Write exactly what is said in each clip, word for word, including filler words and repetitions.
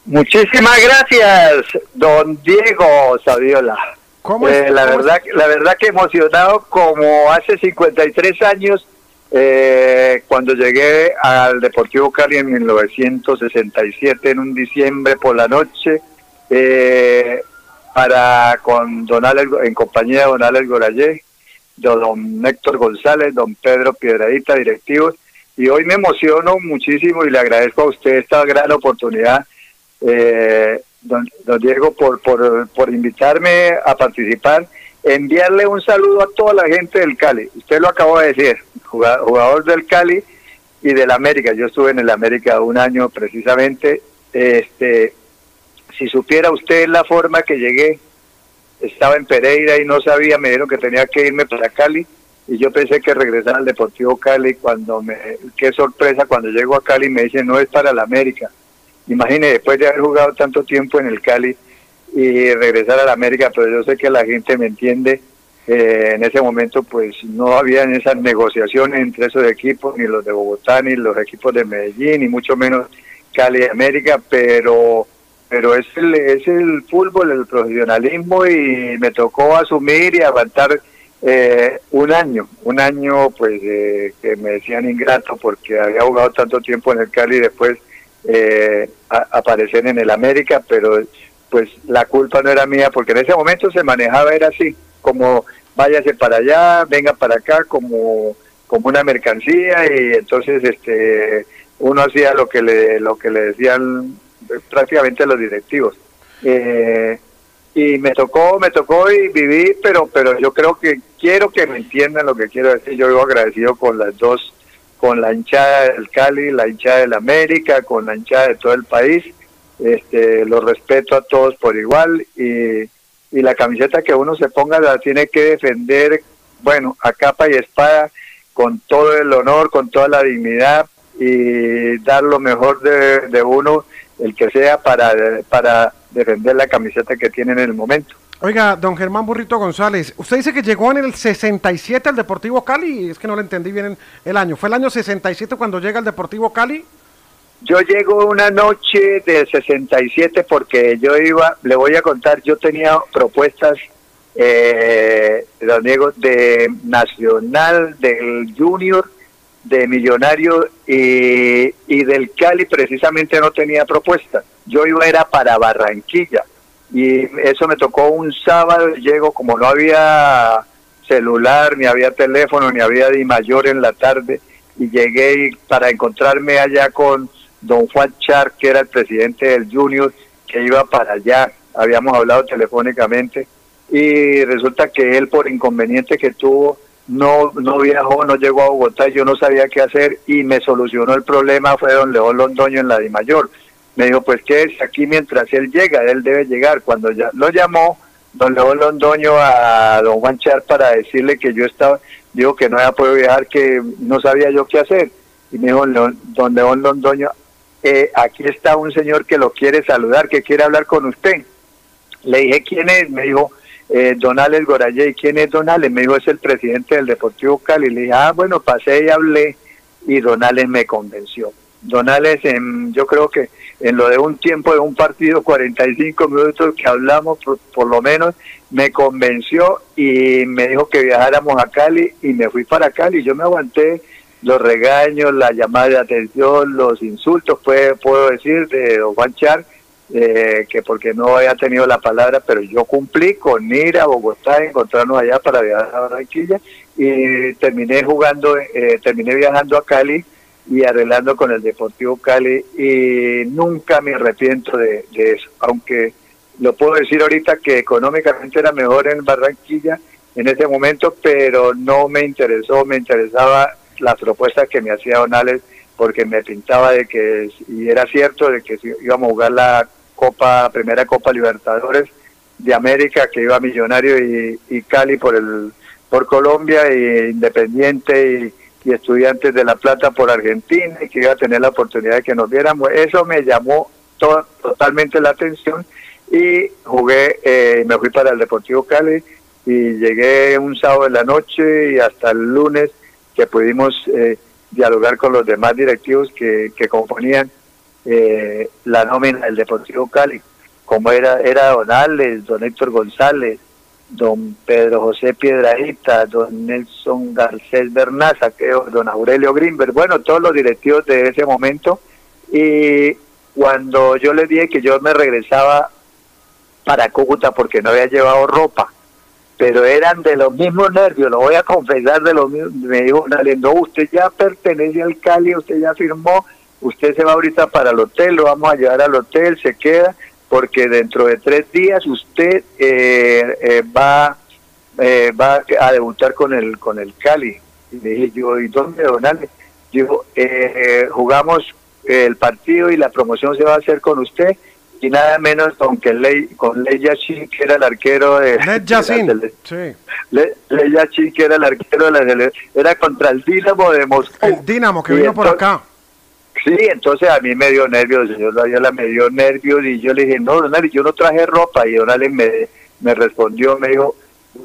Muchísimas gracias, don Diego Saviola. ¿Cómo Eh, es? la ¿Cómo verdad, la verdad que emocionado como hace cincuenta y tres años, eh, cuando llegué al Deportivo Cali en mil novecientos sesenta y siete, en un diciembre por la noche, eh, para con don Alex, en compañía de don Alex Gorayé, de don Héctor González, don Pedro Piedradita, directivos, y hoy me emociono muchísimo y le agradezco a usted esta gran oportunidad, eh, don, don Diego, por, por, por invitarme a participar, enviarle un saludo a toda la gente del Cali. Usted lo acabó de decir, jugador, jugador del Cali y del América. Yo estuve en el América un año precisamente. Este, si supiera usted la forma que llegué, estaba en Pereira y no sabía, me dijeron que tenía que irme para Cali y yo pensé que regresar al Deportivo Cali. Cuando me, qué sorpresa, cuando llego a Cali me dicen no, es para el América. Imagine, después de haber jugado tanto tiempo en el Cali y regresar a la América, pero yo sé que la gente me entiende. Eh, en ese momento pues no había esas negociaciones entre esos equipos, ni los de Bogotá, ni los equipos de Medellín, ni mucho menos Cali y América, pero pero es el, es el fútbol, el profesionalismo, y me tocó asumir y aguantar eh, un año, un año pues eh, que me decían ingrato porque había jugado tanto tiempo en el Cali y después eh, a, aparecer en el América, pero pues la culpa no era mía porque en ese momento se manejaba, era así, como váyase para allá, venga para acá, como como una mercancía, y entonces este uno hacía lo que le lo que le decían prácticamente los directivos. Eh, y me tocó, me tocó y viví, pero pero yo creo que quiero que me entiendan lo que quiero decir. Yo vivo agradecido con las dos, con la hinchada del Cali, la hinchada del América, con la hinchada de todo el país. Este, los respeto a todos por igual, y, y la camiseta que uno se ponga la tiene que defender, bueno, a capa y espada, con todo el honor, con toda la dignidad, y dar lo mejor de, de uno, el que sea, para, para defender la camiseta que tiene en el momento. Oiga, don Germán Burrito González, usted dice que llegó en el sesenta y siete al Deportivo Cali, es que no le entendí bien el año. ¿Fue el año sesenta y siete cuando llega al Deportivo Cali? Yo llego una noche del sesenta y siete porque yo iba, le voy a contar, yo tenía propuestas, eh, don Diego, de Nacional, del Junior, de Millonario y, y del Cali precisamente no tenía propuestas. Yo iba era para Barranquilla y eso me tocó un sábado. Llego, como no había celular, ni había teléfono, ni había Di Mayor en la tarde, y llegué para encontrarme allá con don Juan Char, que era el presidente del Junior, que iba para allá. Habíamos hablado telefónicamente y resulta que él, por inconveniente que tuvo, no no viajó, no llegó a Bogotá, y yo no sabía qué hacer, y me solucionó el problema fue don León Londoño en la Di Mayor. Me dijo, pues que es aquí mientras él llega, él debe llegar. Cuando ya lo llamó don León Londoño a don Juan Char para decirle que yo estaba, digo que no había podido viajar, que no sabía yo qué hacer, y me dijo León, don León Londoño, eh, aquí está un señor que lo quiere saludar, que quiere hablar con usted. Le dije, ¿quién es? Me dijo, eh, don Alex Gorayé. ¿Quién es don Alex? Me dijo, es el presidente del Deportivo Cali. Le dije, ah, bueno, pasé y hablé, y don Alex me convenció. Don Alex, en, yo creo que en lo de un tiempo de un partido, cuarenta y cinco minutos que hablamos, por, por lo menos, me convenció y me dijo que viajáramos a Cali, y me fui para Cali. Yo me aguanté los regaños, la llamada de atención, los insultos, puedo, puedo decir, de don Juan Char, eh, que porque no había tenido la palabra, pero yo cumplí con ir a Bogotá, encontrarnos allá para viajar a Barranquilla, y terminé jugando, eh, terminé viajando a Cali y arreglando con el Deportivo Cali, y nunca me arrepiento de, de eso, aunque lo puedo decir ahorita que económicamente era mejor en Barranquilla en ese momento, pero no me interesó, me interesaba las propuestas que me hacía don Alex, porque me pintaba de que, y era cierto, de que íbamos a jugar la Copa, primera Copa Libertadores de América, que iba Millonario y, y Cali por el por Colombia, e Independiente y, y Estudiantes de La Plata por Argentina, y que iba a tener la oportunidad de que nos viéramos. Eso me llamó to, totalmente la atención, y jugué, eh, me fui para el Deportivo Cali, y llegué un sábado en la noche y hasta el lunes que pudimos eh, dialogar con los demás directivos que, que componían eh, la nómina del Deportivo Cali, como era, era don Alex, don Héctor González, don Pedro José Piedrahita, don Nelson Garcés Bernaza, creo, don Aurelio Grimberg, bueno, todos los directivos de ese momento. Y cuando yo les dije que yo me regresaba para Cúcuta porque no había llevado ropa, pero eran de los mismos nervios, lo voy a confesar, de los mismos, me dijo, no, usted ya pertenece al Cali, usted ya firmó, usted se va ahorita para el hotel, lo vamos a llevar al hotel, se queda, porque dentro de tres días usted eh, eh, va eh, va a debutar con el con el Cali. Y le dije yo, ¿y dónde, don Ale? Digo, eh, jugamos el partido y la promoción se va a hacer con usted, y nada menos con que Ley, con Ley Yachin, que era el arquero de... Ley Yachin, sí. Le, Ley Yachin, que era el arquero de la selección, era contra el Dinamo de Moscú. El Dinamo, que y vino entonces, por acá. Sí, entonces a mí me dio nervios, el señor Laviola me dio nervios, y yo le dije, no, don Ale, yo no traje ropa, y don Ale me, me respondió, me dijo,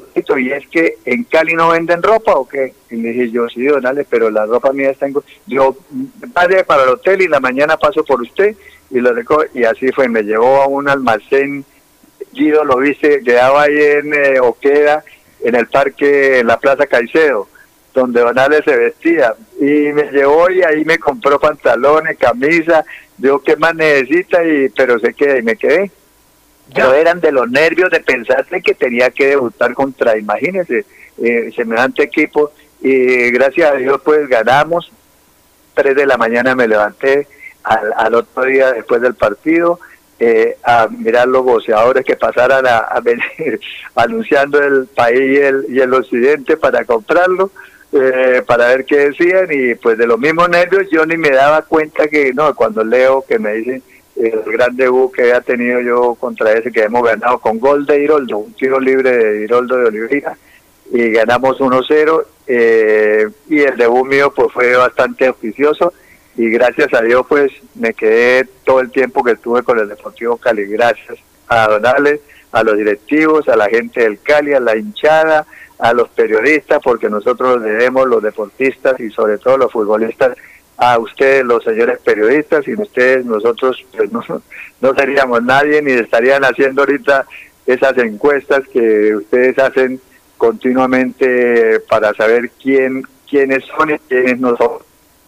¿y es que en Cali no venden ropa o qué? Y le dije yo, sí, don Ale, pero la ropa mía está en... Yo, vaya para el hotel y la mañana paso por usted, y lo recojo, y así fue, me llevó a un almacén, Guido lo viste, quedaba ahí en eh, Oqueda, en el parque, en la Plaza Caicedo, donde don Ale se vestía, y me llevó y ahí me compró pantalones, camisa, digo, ¿qué más necesita? Y pero se queda, y me quedé. Pero eran de los nervios de pensarse que tenía que debutar contra, imagínense, eh, semejante equipo, y gracias a Dios pues ganamos. Tres de la mañana me levanté al, al otro día después del partido, eh, a mirar los boxeadores que pasaran a, a venir anunciando el país y el, y el occidente para comprarlo, eh, para ver qué decían, y pues de los mismos nervios yo ni me daba cuenta que, no, cuando leo que me dicen el gran debut que había tenido yo contra ese, que hemos ganado con gol de Iroldo, un tiro libre de Iroldo de Oliveira, y ganamos uno cero, eh, y el debut mío pues fue bastante auspicioso, y gracias a Dios pues me quedé todo el tiempo que estuve con el Deportivo Cali, gracias a don Ale, a los directivos, a la gente del Cali, a la hinchada, a los periodistas, porque nosotros debemos, los deportistas y sobre todo los futbolistas, a ustedes, los señores periodistas, sin ustedes nosotros pues no, no seríamos nadie, ni estarían haciendo ahorita esas encuestas que ustedes hacen continuamente para saber quién quiénes son y quiénes no son.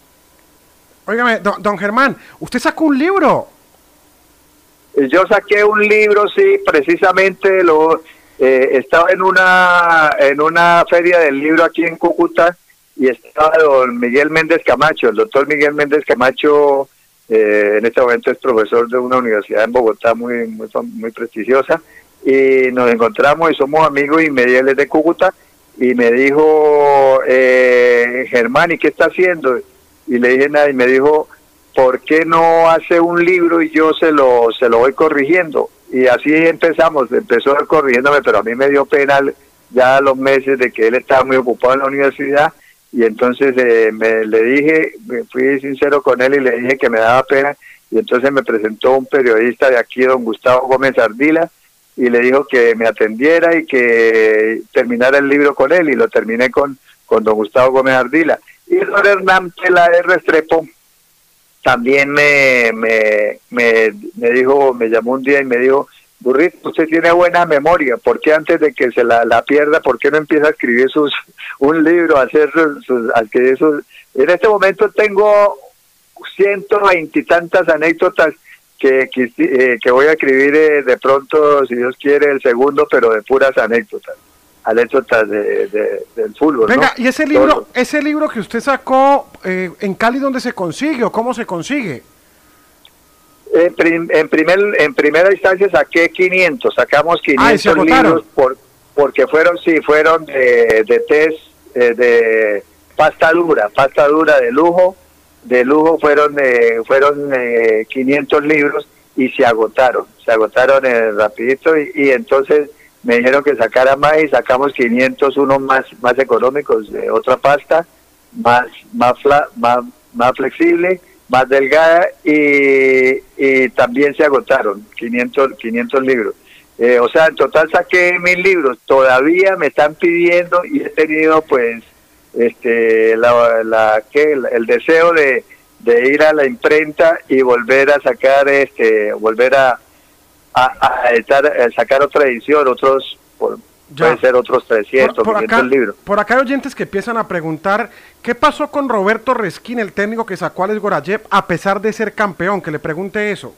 Óigame, don, don Germán, usted sacó un libro. Yo saqué un libro, sí, precisamente lo eh, estaba en una en una feria del libro aquí en Cúcuta, y estaba don Miguel Méndez Camacho, el doctor Miguel Méndez Camacho, eh, en este momento es profesor de una universidad en Bogotá muy muy muy prestigiosa, y nos encontramos y somos amigos, y me él es de Cúcuta, y me dijo, eh, Germán, ¿y qué está haciendo? Y le dije nada, y me dijo, ¿por qué no hace un libro y yo se lo se lo voy corrigiendo? Y así empezamos, empezó corrigiéndome, pero a mí me dio pena ya a los meses de que él estaba muy ocupado en la universidad, y entonces eh, me le dije, me fui sincero con él y le dije que me daba pena, y entonces me presentó un periodista de aquí, don Gustavo Gómez Ardila, y le dijo que me atendiera y que terminara el libro con él, y lo terminé con, con don Gustavo Gómez Ardila. Y don Hernán Peláez Restrepo también me, me, me, me dijo, me llamó un día y me dijo, Burrito, usted tiene buena memoria, ¿por qué antes de que se la, la pierda, por qué no empieza a escribir sus un libro, a hacer sus, sus a que esos... En este momento tengo ciento veintitantas anécdotas que, que, eh, que voy a escribir eh, de pronto, si Dios quiere, el segundo, pero de puras anécdotas, anécdotas de, de, del fútbol. Venga, ¿no? ¿y ese libro, Todo. ese libro que usted sacó eh, en Cali, dónde se consigue o cómo se consigue? En, prim, en, primer, en primera instancia saqué quinientos, sacamos quinientos ah, libros por, porque fueron, sí, fueron de, de test, eh, de pasta dura, pasta dura de lujo, de lujo fueron eh, fueron eh, quinientos libros, y se agotaron, se agotaron eh, rapidito, y, y entonces me dijeron que sacara más, y sacamos quinientos, unos más más económicos, de otra pasta, más más, fla, más, más flexible, más delgada, y, y también se agotaron quinientos, quinientos libros. Eh, o sea, en total saqué mil libros, todavía me están pidiendo, y he tenido pues este la, la que el, el deseo de, de ir a la imprenta y volver a sacar, este, volver a, a, a, editar, a sacar otra edición, otros, por, puede ser otros trescientos, por, por quinientos acá, libros. Por acá hay oyentes que empiezan a preguntar, ¿qué pasó con Roberto Resquín, el técnico que sacó a Alex Gorayev, a pesar de ser campeón? Que le pregunte eso.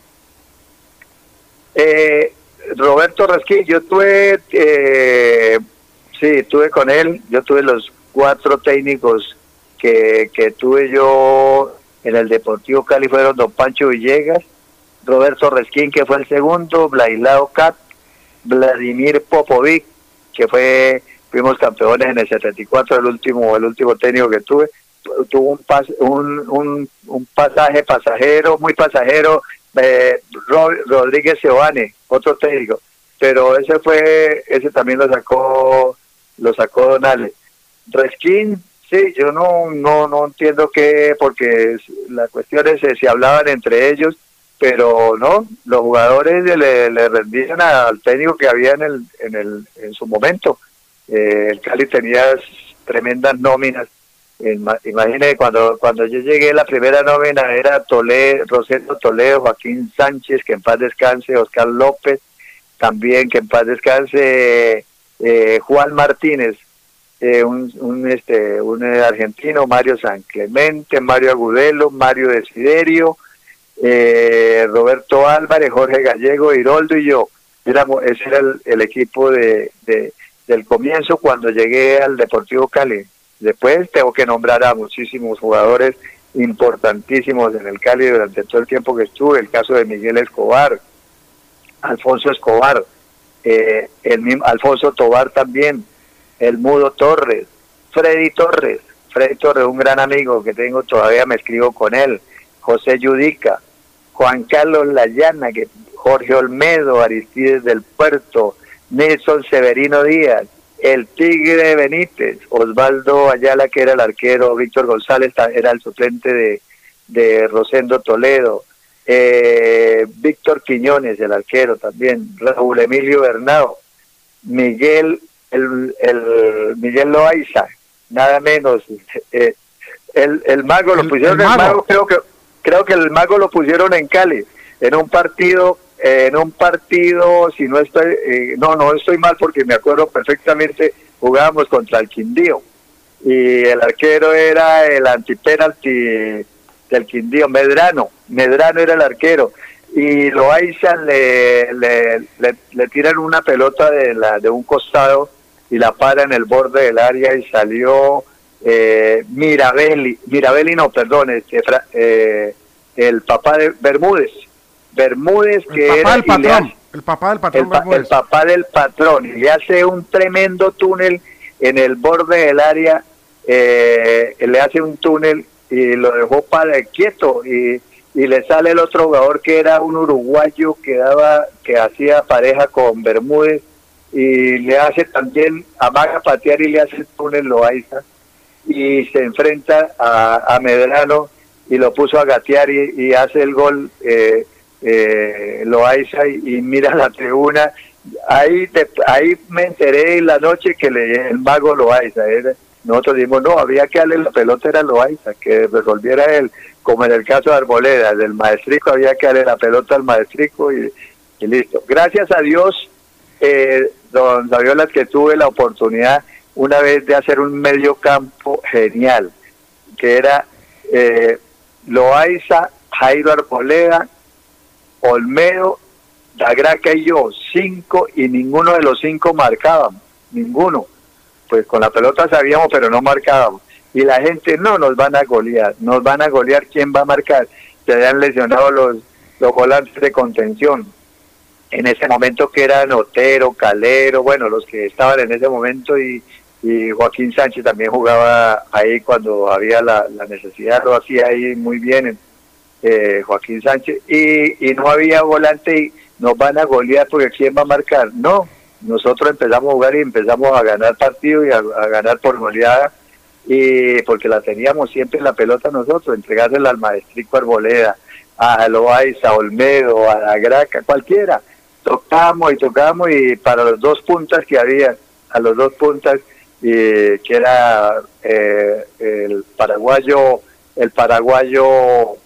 Eh, Roberto Resquín, yo tuve, eh, sí, tuve con él, yo tuve los cuatro técnicos que, que tuve yo en el Deportivo Cali, fueron don Pancho Villegas, Roberto Resquín, que fue el segundo, Vladislao Cat, Vladimir Popovic, que fue, fuimos campeones en el setenta y cuatro, el último, el último técnico que tuve, tuvo un, pas, un, un, un pasaje pasajero, muy pasajero, eh, Rodríguez Seoane, otro técnico, pero ese fue, ese también lo sacó, lo sacó Don Ale. Resquín, sí, yo no, no, no entiendo qué, porque las cuestiones se, se hablaban entre ellos, pero no, los jugadores le, le rendían al técnico que había en el, en el, en su momento. Eh, el Cali tenía tremendas nóminas. Imagínese, cuando cuando yo llegué, la primera nómina era Toledo, Rosendo Toledo, Joaquín Sánchez, que en paz descanse, Oscar López, también que en paz descanse eh, Juan Martínez, eh, un, un este un argentino, Mario San Clemente, Mario Agudelo, Mario Desiderio, eh, Roberto Álvarez, Jorge Gallego, Hiroldo y yo. Éramos, ese era el, el equipo de, de del comienzo cuando llegué al Deportivo Cali. Después tengo que nombrar a muchísimos jugadores importantísimos en el Cali durante todo el tiempo que estuve, el caso de Miguel Escobar, Alfonso Escobar, eh, el mismo Alfonso Tobar también, el Mudo Torres, Freddy Torres, Freddy Torres, un gran amigo que tengo, todavía me escribo con él, José Yudica, Juan Carlos Layana, que Jorge Olmedo, Aristides del Puerto, Nelson Severino Díaz, el Tigre Benítez, Osvaldo Ayala, que era el arquero, Víctor González era el suplente de, de Rosendo Toledo, eh, Víctor Quiñones, el arquero también, Raúl Emilio Bernao, Miguel el, el Miguel Loaiza, nada menos, eh, el, el mago lo el, pusieron, el el mago. mago creo que creo que el mago lo pusieron en Cali, en un partido en un partido, si no estoy, eh, no, no estoy mal porque me acuerdo perfectamente, jugábamos contra el Quindío y el arquero era el antipenalti del Quindío, Medrano, Medrano era el arquero y Loaiza le, le, le, le tiran una pelota de, la, de un costado y la para en el borde del área y salió eh, Mirabelli, Mirabelli no, perdón, este, eh, el papá de Bermúdez, Bermúdez, que el papá era del patrón, hace, el papá del patrón el, pa, Bermúdez. el papá del patrón, y le hace un tremendo túnel en el borde del área, eh, le hace un túnel y lo dejó para quieto y, y le sale el otro jugador que era un uruguayo que daba, que hacía pareja con Bermúdez y le hace también, amaga patear y le hace el túnel Loaiza y se enfrenta a, a Medrano y lo puso a gatear y, y hace el gol eh, eh, Loaiza y, y mira la tribuna. Ahí te, ahí me enteré en la noche que le, el mago Loaiza era, nosotros dijimos no, había que darle la pelota, era Loaiza, que resolviera él, como en el caso de Arboleda, del maestrico, había que darle la pelota al maestrico y, y listo. Gracias a Dios, eh, don Saviola, que tuve la oportunidad una vez de hacer un medio campo genial, que era eh, Loaiza, Jairo Arboleda, Olmedo, Dagraca y yo, cinco, y ninguno de los cinco marcábamos, ninguno. Pues con la pelota sabíamos, pero no marcábamos. Y la gente, no, nos van a golear, nos van a golear, ¿quién va a marcar? Se habían lesionado los, los volantes de contención. En ese momento que eran Otero, Calero, bueno, los que estaban en ese momento, y, y Joaquín Sánchez también jugaba ahí cuando había la, la necesidad, lo hacía ahí muy bien, eh, Joaquín Sánchez, y, y no había volante y nos van a golear porque ¿quién va a marcar? No, nosotros empezamos a jugar y empezamos a ganar partidos y a, a ganar por goleada, y porque la teníamos siempre en la pelota nosotros, entregársela al maestrico Arboleda, a Loaiza, a Olmedo, a la Graca, cualquiera, tocamos y tocamos, y para los dos puntas que había, a los dos puntas, y que era eh, el paraguayo el paraguayo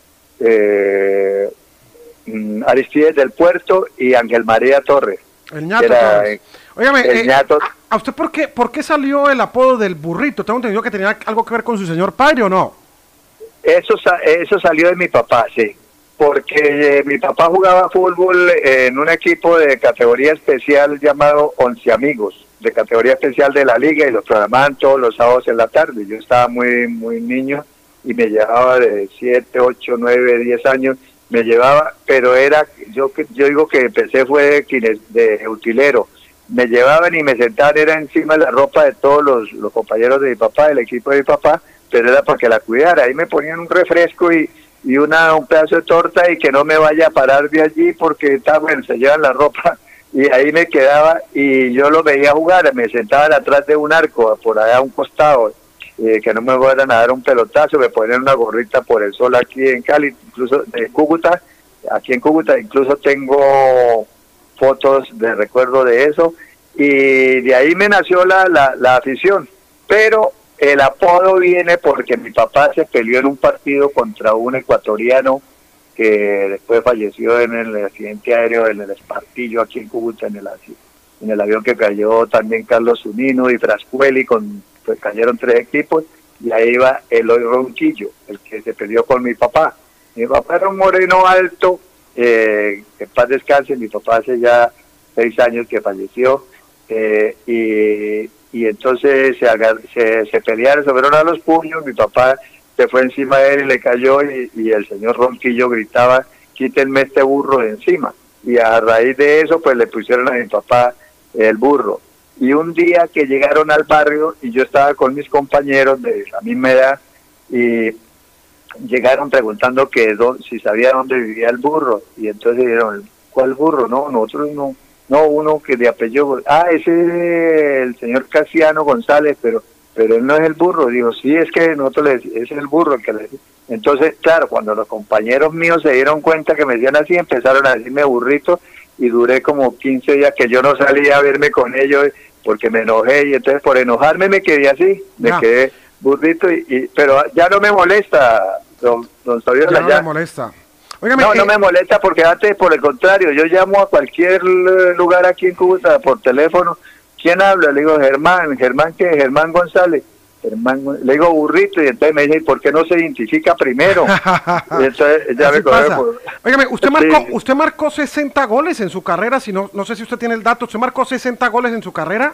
eh, Aristides del Puerto y Ángel María Torres. El ñato era, Torres. Óigame, el eh, ñato. ¿a usted por qué, por qué salió el apodo del burrito? Tengo entendido que tenía algo que ver con su señor padre, ¿o no? Eso, eso salió de mi papá, sí. Porque eh, mi papá jugaba fútbol en un equipo de categoría especial llamado Once Amigos, de categoría especial de la liga, y los programaban todos los sábados en la tarde. Yo estaba muy muy niño y me llevaba de siete, ocho, nueve, diez años, me llevaba, pero era, yo yo digo que empecé fue de, de utilero. Me llevaban y me sentaban, era encima de la ropa de todos los, los compañeros de mi papá, del equipo de mi papá, pero era para que la cuidara. Ahí me ponían un refresco y y una un pedazo de torta y que no me vaya a parar de allí porque está bueno, se llevan la ropa, y ahí me quedaba y yo lo veía jugar, me sentaban atrás de un arco, por allá a un costado, eh, que no me fueran a dar un pelotazo, me ponían una gorrita por el sol aquí en Cali, incluso en Cúcuta, aquí en Cúcuta incluso tengo fotos de recuerdo de eso, y de ahí me nació la, la, la afición, pero el apodo viene porque mi papá se peleó en un partido contra un ecuatoriano que después falleció en el accidente aéreo en el Espartillo aquí en Cúcuta, en el, en el avión que cayó también Carlos Zunino y Frascueli, con, pues cayeron tres equipos, y ahí iba Eloy Ronquillo, el que se peleó con mi papá. Mi papá era un moreno alto, eh, que en paz descanse, mi papá hace ya seis años que falleció, eh, y... y entonces se, agar se, se pelearon, se fueron a los puños, mi papá se fue encima de él y le cayó, y, y el señor Ronquillo gritaba, quítenme este burro de encima, y a raíz de eso pues le pusieron a mi papá el burro. Y un día que llegaron al barrio y yo estaba con mis compañeros de la misma edad, y llegaron preguntando que do, si sabía dónde vivía el burro, y entonces dijeron, ¿cuál burro? No, nosotros no. No, uno que de apellido, ah, ese es el señor Casiano González, pero pero él no es el burro. Digo, sí, es que nosotros le decimos, es el burro el que le decimos. Entonces, claro, cuando los compañeros míos se dieron cuenta que me decían así, empezaron a decirme burrito, y duré como quince días que yo no salía a verme con ellos porque me enojé, y entonces por enojarme me quedé así, me no. quedé burrito, y, y pero ya no me molesta, don, don Fabiola, ya no ya. me molesta. Óigame, no, eh, no me molesta porque antes, por el contrario, yo llamo a cualquier lugar aquí en Cúcuta por teléfono. ¿Quién habla? Le digo, Germán. ¿Germán qué? Germán González. Germán, le digo burrito, y entonces me dice, ¿por qué no se identifica primero? Y entonces ya me coge por... Óigame, usted marcó, sí. usted marcó sesenta goles en su carrera, si no, no sé si usted tiene el dato, ¿usted marcó sesenta goles en su carrera?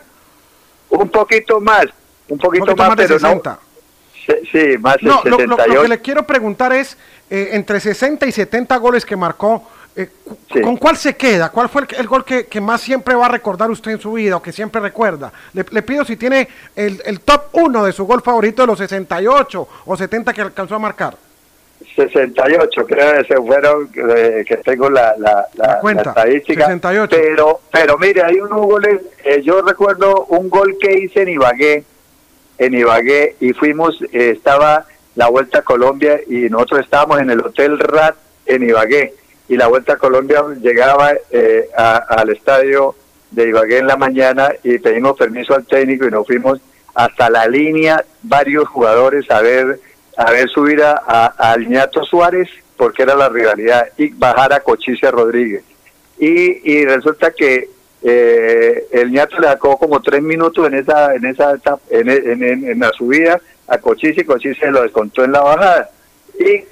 Un poquito más, un poquito, un poquito más, más de pero sesenta. No. Sí, más de no, sesenta y ocho. Lo, lo, lo que le quiero preguntar es, eh, entre sesenta y setenta goles que marcó, eh, sí. ¿con cuál se queda? ¿Cuál fue el, el gol que, que más siempre va a recordar usted en su vida, o que siempre recuerda? Le, le pido si tiene el, el top uno de su gol favorito de los sesenta y ocho o setenta que alcanzó a marcar. sesenta y ocho, creo que se fueron, eh, que tengo la, la, la, la, cuenta, la estadística. sesenta y ocho. Pero, pero mire, hay unos goles, eh, yo recuerdo un gol que hice en Ibagué, en Ibagué, y fuimos, eh, estaba la Vuelta a Colombia, y nosotros estábamos en el Hotel Rat en Ibagué, y la Vuelta a Colombia llegaba eh, a, al estadio de Ibagué en la mañana, y pedimos permiso al técnico y nos fuimos hasta la línea, varios jugadores a ver, a ver subir a, a, a Ñato Suárez, porque era la rivalidad, y bajar a Cochise Rodríguez. Y, y resulta que Eh, el Ñato le sacó como tres minutos en esa en esa etapa, en, en, en, en la subida a Cochise, y Cochise lo descontó en la bajada, y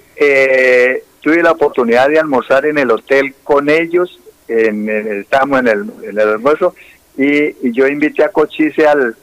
eh, tuve la oportunidad de almorzar en el hotel con ellos, en, en, estábamos en el, en el almuerzo, y, y yo invité a Cochise al,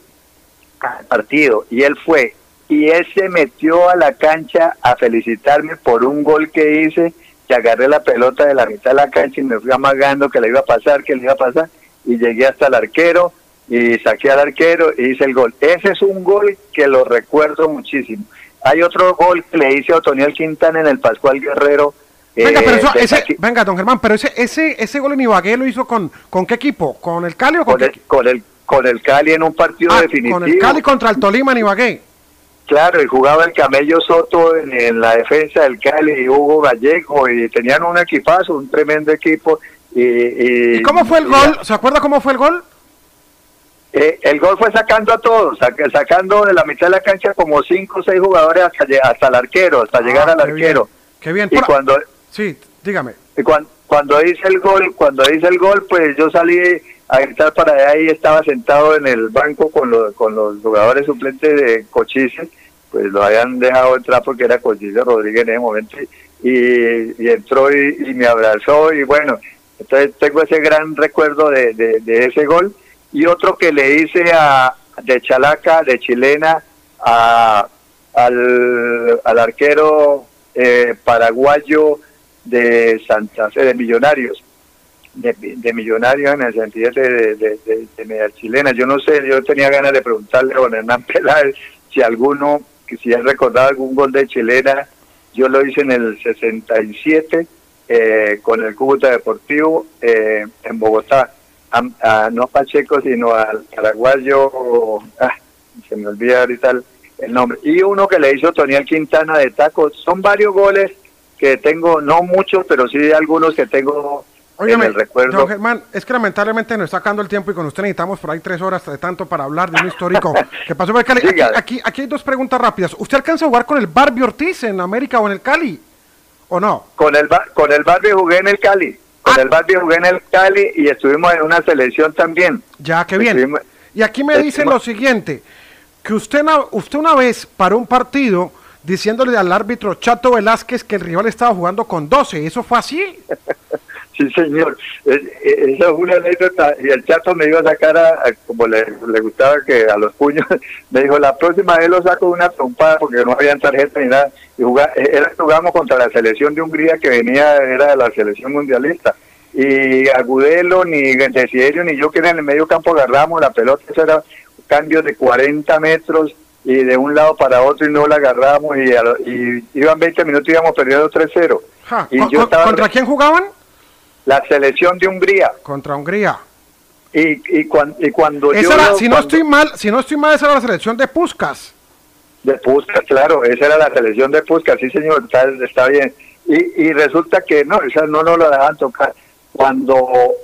al partido, y él fue, y él se metió a la cancha a felicitarme por un gol que hice, que agarré la pelota de la mitad de la cancha y me fui amagando que le iba a pasar, que le iba a pasar, y llegué hasta el arquero y saqué al arquero y hice el gol. Ese es un gol que lo recuerdo muchísimo. Hay otro gol que le hice a Otoniel Quintana en el Pascual Guerrero. Venga, eh, pero eso, ese, venga, don Germán, pero ese ese ese gol en Ibagué lo hizo con ¿con qué equipo? ¿Con el Cali o con, con el, con el con el Cali en un partido ah, definitivo? Con el Cali contra el Tolima en Ibagué. Claro, y jugaba el Camello Soto en, en la defensa del Cali, y Hugo Gallego, y tenían un equipazo, un tremendo equipo. Y, y, ¿Y cómo fue el gol? ¿Se acuerda cómo fue el gol? Eh, el gol fue sacando a todos, sac sacando de la mitad de la cancha como cinco o seis jugadores hasta, hasta el arquero, hasta ah, llegar al qué arquero. Bien. Qué bien. Y Por... cuando, sí, dígame. Y cuando, cuando hice el gol, cuando hice el gol, pues yo salí a gritar para allá y estaba sentado en el banco con los, con los jugadores suplentes de Cochise, pues lo habían dejado entrar porque era Cochise Rodríguez en ese momento, y, y entró y, y me abrazó, y bueno, entonces tengo ese gran recuerdo de, de, de ese gol. Y otro que le hice a de Chalaca, de Chilena, a, al, al arquero eh, paraguayo de Santa Fe, de Millonarios, de, de Millonarios en el sentido de, de, de, de, de media chilena. Yo no sé, yo tenía ganas de preguntarle a don Hernán Peláez si alguno, que si él recordaba algún gol de chilena. Yo lo hice en el sesenta y siete eh, con el Cúcuta Deportivo eh, en Bogotá. A, a, no Pacheco, sino al paraguayo, ah, se me olvida ahorita el, el nombre, y uno que le hizo Toniel Quintana de taco. Son varios goles que tengo, no muchos, pero sí algunos que tengo. Óyeme, en el recuerdo. Don Germán, es que lamentablemente nos está sacando el tiempo y con usted necesitamos por ahí tres horas de tanto para hablar de un histórico que pasó por el Cali. Aquí, aquí, aquí hay dos preguntas rápidas. ¿Usted alcanza a jugar con el Barbie Ortiz en América o en el Cali? ¿O no? Con el, con el Barbie jugué en el Cali. Con ah. el Barbie jugué en el Cali y estuvimos en una selección también. Ya, qué bien. Estuvimos, y aquí me dicen lo siguiente, que usted, usted una vez paró un partido diciéndole al árbitro Chato Velázquez que el rival estaba jugando con doce. ¿Eso fue así? Sí, señor. Esa es una anécdota. Y el Chato me iba a sacar, a, a, como le, le gustaba que a los puños, me dijo, la próxima vez lo saco de una trompada porque no habían tarjeta ni nada. Y jugá, era, jugamos contra la selección de Hungría que venía, era de la selección mundialista. Y Agudelo, ni Desiderio, ni yo, que en el medio campo agarramos la pelota. Eso era un cambio de cuarenta metros y de un lado para otro y no la agarramos. Y, a, y iban veinte minutos y íbamos perdiendo tres cero. Y yo estaba, ¿contra quién jugaban? La selección de Hungría. Contra Hungría. Y, y, cuan, y cuando esa yo... Era, lo, si, cuando, no estoy mal, si no estoy mal, esa era la selección de Puskás. De Puskás, claro, esa era la selección de Puskás, sí señor, está, está bien. Y, y resulta que no, esa no nos lo dejaban tocar. Cuando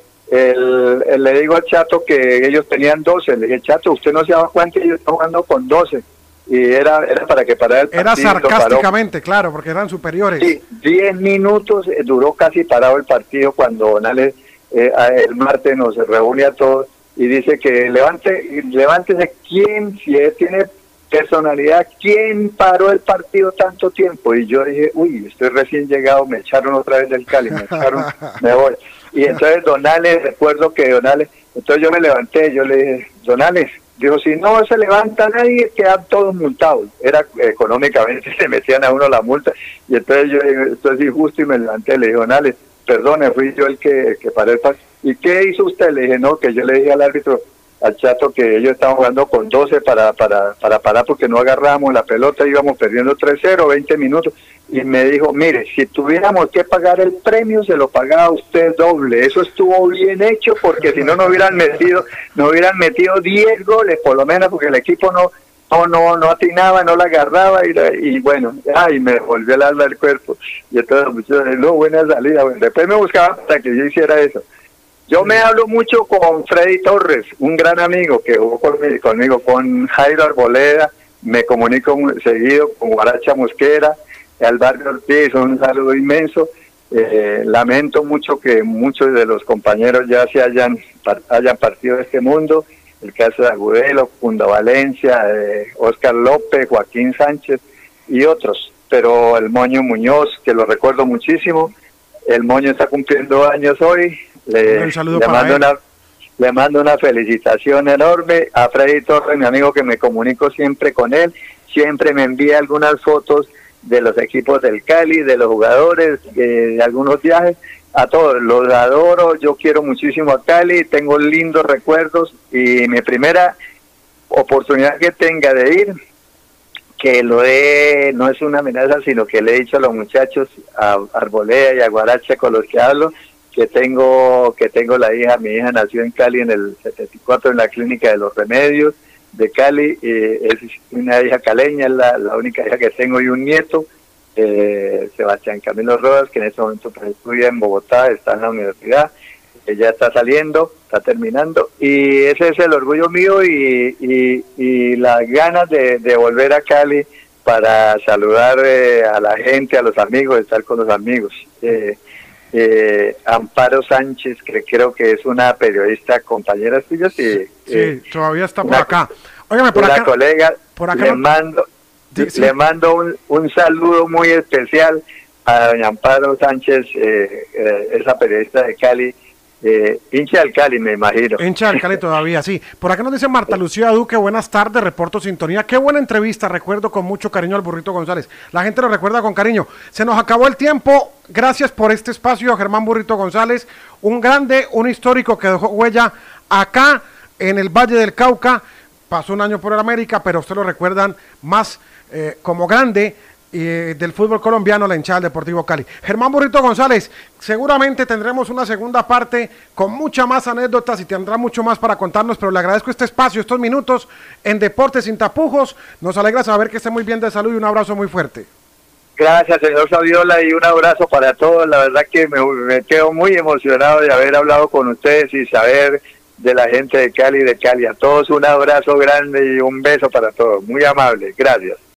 el, el, le digo al Chato que ellos tenían doce, le dije, Chato, usted no se daba cuenta que yo estaba jugando con doce. Y era, era para que parara el partido. Era sarcásticamente, claro, porque eran superiores. Sí, diez minutos eh, duró casi parado el partido cuando Donales eh, el martes nos reúne a todos y dice que levante, levántese quién, si él tiene personalidad, quién paró el partido tanto tiempo. Y yo dije, uy, estoy recién llegado, me echaron otra vez del Cali, me echaron, me voy. Y entonces Donales, recuerdo que Donales, entonces yo me levanté, yo le dije, Donales, dijo, si no se levanta nadie, quedan todos multados. Era económicamente, se metían a uno la multa. Y entonces yo dije, esto es injusto, y me levanté, le dije, Donales, perdone, fui yo el que, el que paré el partido. ¿Y qué hizo usted? Le dije, no, que yo le dije al árbitro, al Chato, que ellos estaban jugando con doce para, para, para parar porque no agarrábamos la pelota, íbamos perdiendo tres cero, veinte minutos. Y me dijo, mire, si tuviéramos que pagar el premio, se lo pagaba usted doble. Eso estuvo bien hecho, porque si no, no hubieran metido, no hubieran metido diez goles, por lo menos, porque el equipo no no no, no atinaba, no la agarraba, y, y bueno, ay, me volvió el alma del cuerpo. Y entonces, muchos, no, buena salida. Bueno, después me buscaban para que yo hiciera eso. Yo me hablo mucho con Freddy Torres, un gran amigo que jugó conmigo, conmigo con Jairo Arboleda, me comunico seguido con Guaracha Mosquera, al Barbie Ortiz, un saludo inmenso. Eh, lamento mucho que muchos de los compañeros ya se hayan, hayan partido de este mundo, el caso de Agudelo, Funda Valencia, eh, Oscar López, Joaquín Sánchez y otros, pero el Moño Muñoz, que lo recuerdo muchísimo, el Moño está cumpliendo años hoy, le, un saludo le para mando él. una le mando una felicitación enorme a Freddy Torres, mi amigo, que me comunico siempre con él, siempre me envía algunas fotos de los equipos del Cali, de los jugadores, de, de algunos viajes, a todos, los adoro, yo quiero muchísimo a Cali, tengo lindos recuerdos, y mi primera oportunidad que tenga de ir, que lo he, no es una amenaza, sino que le he dicho a los muchachos, a Arboleda y a Guaracha con los que hablo, que tengo que tengo la hija, mi hija nació en Cali en el setenta y cuatro en la Clínica de los Remedios de Cali, eh, es una hija caleña, es la, la única hija que tengo, y un nieto, eh, Sebastián Camilo Rodas, que en este momento pues, estudia en Bogotá, está en la universidad, que ya está saliendo, está terminando, y ese es el orgullo mío y, y, y las ganas de, de volver a Cali para saludar eh, a la gente, a los amigos, estar con los amigos. Eh, eh, Amparo Sánchez, que creo que es una periodista compañera suya, sí, sí, eh, todavía está por una, acá. Óigame, por una acá, colega, por acá le no, mando, sí, sí. le mando un, un saludo muy especial a doña Amparo Sánchez, eh, eh, esa periodista de Cali, eh, hincha del Cali, me imagino. Hincha del Cali todavía, sí. Por acá nos dice Marta Lucía Duque, buenas tardes, reporto sintonía. Qué buena entrevista, recuerdo con mucho cariño al Burrito González. La gente lo recuerda con cariño. Se nos acabó el tiempo, gracias por este espacio, Germán Burrito González. Un grande, un histórico que dejó huella acá en el Valle del Cauca. Pasó un año por el América, pero ustedes lo recuerdan más eh, como grande y del fútbol colombiano, la hinchada del Deportivo Cali. Germán Burrito González, seguramente tendremos una segunda parte con muchas más anécdotas y tendrá mucho más para contarnos, pero le agradezco este espacio, estos minutos en Deportes Sin Tapujos. Nos alegra saber que esté muy bien de salud y un abrazo muy fuerte. Gracias, señor Saviola, y un abrazo para todos. La verdad que me, me quedo muy emocionado de haber hablado con ustedes y saber de la gente de Cali y de Cali. A todos un abrazo grande y un beso para todos. Muy amable. Gracias.